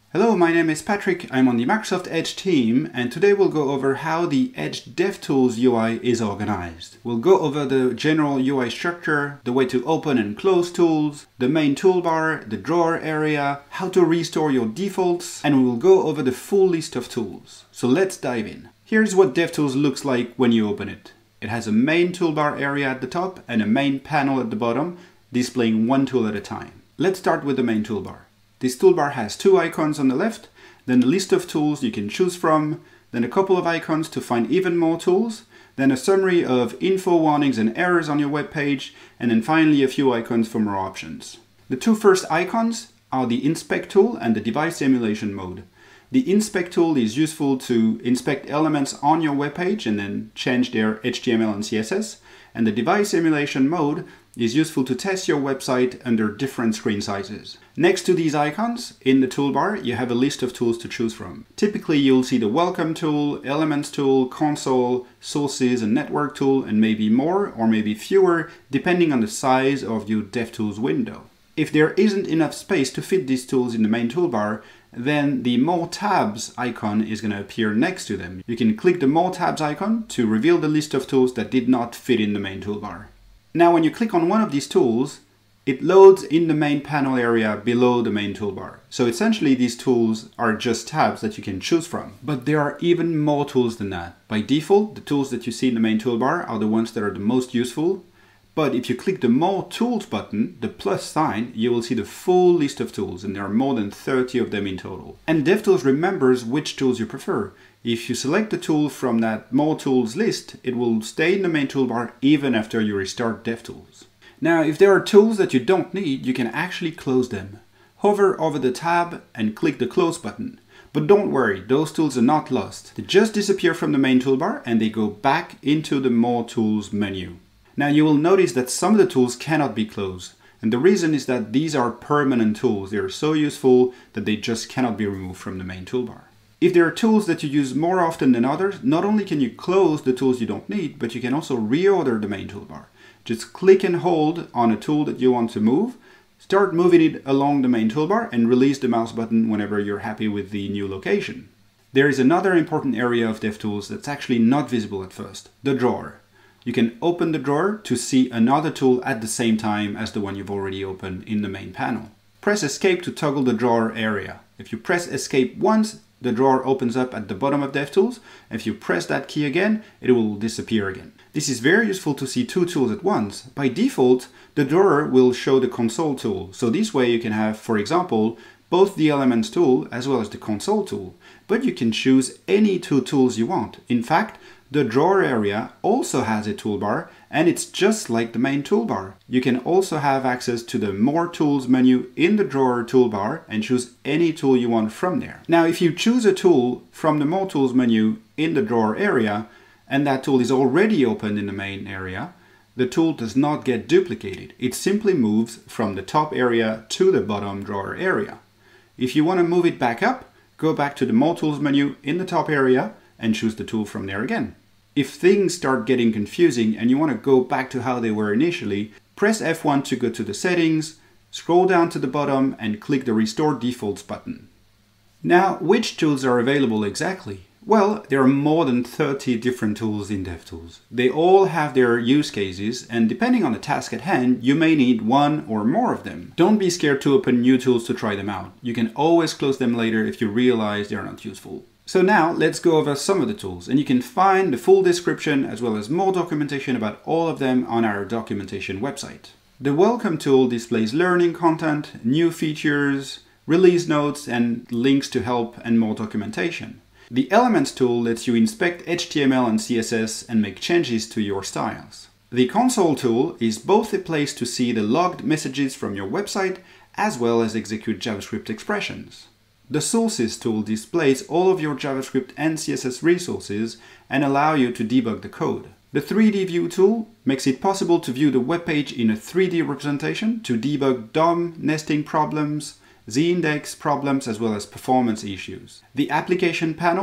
Hello, my name is Patrick. I'm on the Microsoft Edge team, and today we'll go over how the Edge DevTools UI is organized. We'll go over the general UI structure, the way to open and close tools, the main toolbar, the drawer area, how to restore your defaults, and we will go over the full list of tools. So let's dive in. Here's what DevTools looks like when you open it. It has a main toolbar area at the top and a main panel at the bottom, displaying one tool at a time. Let's start with the main toolbar. This toolbar has two icons on the left, then a list of tools you can choose from, then a couple of icons to find even more tools, then a summary of info, warnings and errors on your web page, and then finally a few icons for more options. The two first icons are the Inspect tool and the Device Emulation mode. The Inspect tool is useful to inspect elements on your web page and then change their HTML and CSS, and the Device Emulation mode is useful to test your website under different screen sizes. Next to these icons, in the toolbar, you have a list of tools to choose from. Typically, you'll see the Welcome tool, Elements tool, Console, Sources and Network tool, and maybe more or maybe fewer, depending on the size of your DevTools window. If there isn't enough space to fit these tools in the main toolbar, then the More Tabs icon is going to appear next to them. You can click the More Tabs icon to reveal the list of tools that did not fit in the main toolbar. Now, when you click on one of these tools, it loads in the main panel area below the main toolbar. So essentially, these tools are just tabs that you can choose from. But there are even more tools than that. By default, the tools that you see in the main toolbar are the ones that are the most useful. But if you click the More Tools button, the plus sign, you will see the full list of tools, and there are more than 30 of them in total. And DevTools remembers which tools you prefer. If you select the tool from that More Tools list, it will stay in the main toolbar even after you restart DevTools. Now, if there are tools that you don't need, you can actually close them. Hover over the tab and click the Close button. But don't worry, those tools are not lost. They just disappear from the main toolbar and they go back into the More Tools menu. Now, you will notice that some of the tools cannot be closed. And the reason is that these are permanent tools. They are so useful that they just cannot be removed from the main toolbar. If there are tools that you use more often than others, not only can you close the tools you don't need, but you can also reorder the main toolbar. Just click and hold on a tool that you want to move, start moving it along the main toolbar, and release the mouse button whenever you're happy with the new location. There is another important area of DevTools that's actually not visible at first, the drawer. You can open the drawer to see another tool at the same time as the one you've already opened in the main panel. Press Escape to toggle the drawer area. If you press Escape once, the drawer opens up at the bottom of DevTools. If you press that key again, it will disappear again. This is very useful to see two tools at once. By default, the drawer will show the Console tool. So this way you can have, for example, both the Elements tool as well as the Console tool. But you can choose any two tools you want. In fact, the drawer area also has a toolbar, and it's just like the main toolbar. You can also have access to the More Tools menu in the drawer toolbar and choose any tool you want from there. Now, if you choose a tool from the More Tools menu in the drawer area, and that tool is already open in the main area, the tool does not get duplicated. It simply moves from the top area to the bottom drawer area. If you want to move it back up, go back to the More Tools menu in the top area and choose the tool from there again. If things start getting confusing and you want to go back to how they were initially, press F1 to go to the settings, scroll down to the bottom and click the Restore Defaults button. Now, which tools are available exactly? Well, there are more than 30 different tools in DevTools. They all have their use cases, and depending on the task at hand, you may need one or more of them. Don't be scared to open new tools to try them out. You can always close them later if you realize they are not useful. So now let's go over some of the tools, and you can find the full description as well as more documentation about all of them on our documentation website. The Welcome tool displays learning content, new features, release notes, and links to help and more documentation. The Elements tool lets you inspect HTML and CSS and make changes to your styles. The Console tool is both a place to see the logged messages from your website as well as execute JavaScript expressions. The Sources tool displays all of your JavaScript and CSS resources and allow you to debug the code. The 3D View tool makes it possible to view the web page in a 3D representation to debug DOM nesting problems, z-index problems, as well as performance issues. The Application panel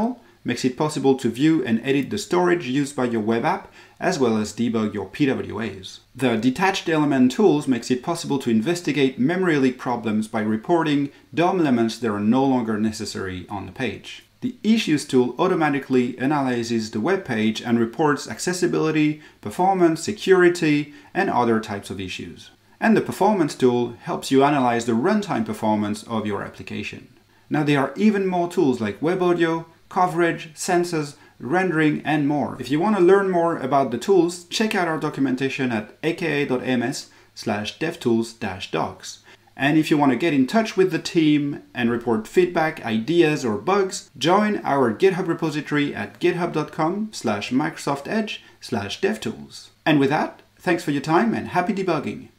makes it possible to view and edit the storage used by your web app, as well as debug your PWAs. The detached element tools makes it possible to investigate memory leak problems by reporting DOM elements that are no longer necessary on the page. The Issues tool automatically analyzes the web page and reports accessibility, performance, security, and other types of issues. And the Performance tool helps you analyze the runtime performance of your application. Now there are even more tools like web audio, coverage, sensors, rendering, and more. If you want to learn more about the tools, check out our documentation at aka.ms/devtools-docs. And if you want to get in touch with the team and report feedback, ideas, or bugs, join our GitHub repository at github.com/Microsoft Edge/devtools. And with that, thanks for your time and happy debugging.